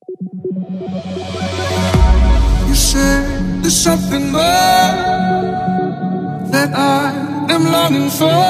You say there's something more that I am longing for.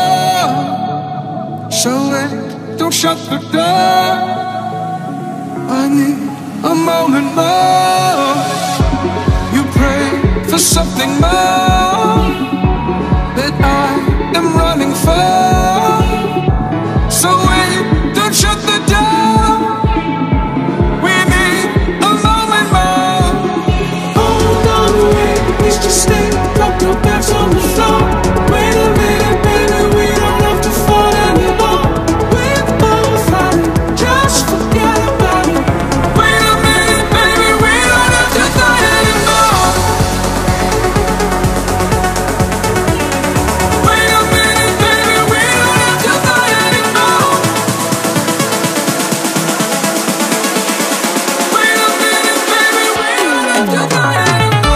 So wait, don't shut the door. I need a moment more. You pray for something more that I am running for. So wait, don't shut the door. We need a moment more. Hold on, wait, please just stay. Drop your bags on the floor. Wait a minute, baby, we don't have to fall anymore. We're both running, just forget about it. Wait a minute, baby, we don't have to fight anymore. Wait a minute, baby, we don't have to fight anymore. Wait a minute, baby, we don't have to fight anymore.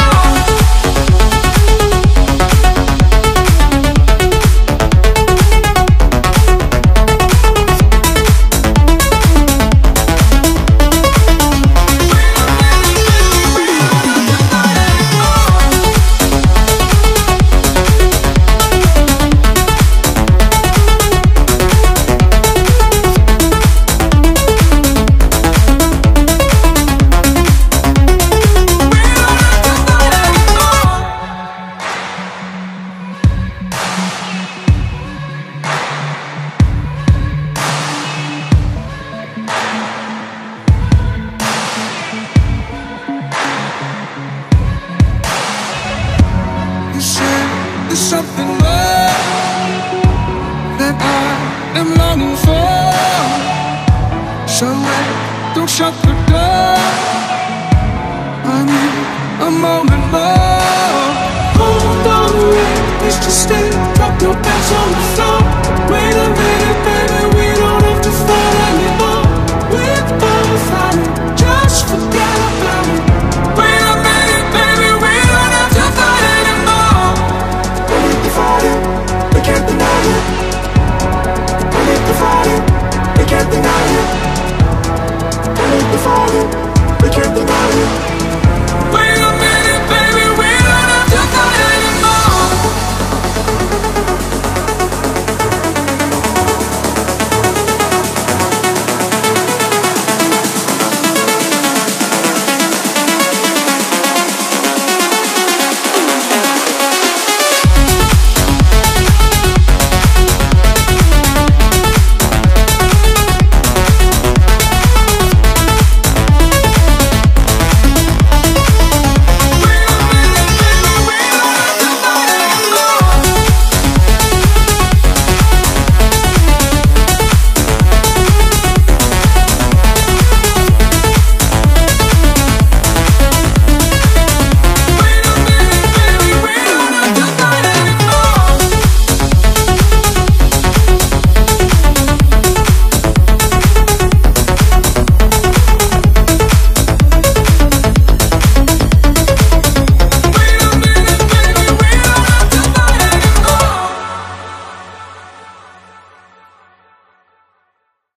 You say there's something more that I am longing for. So wait, don't shut the door. I need a moment more. Hold on, wait, please just stay. Drop your bags on the floor.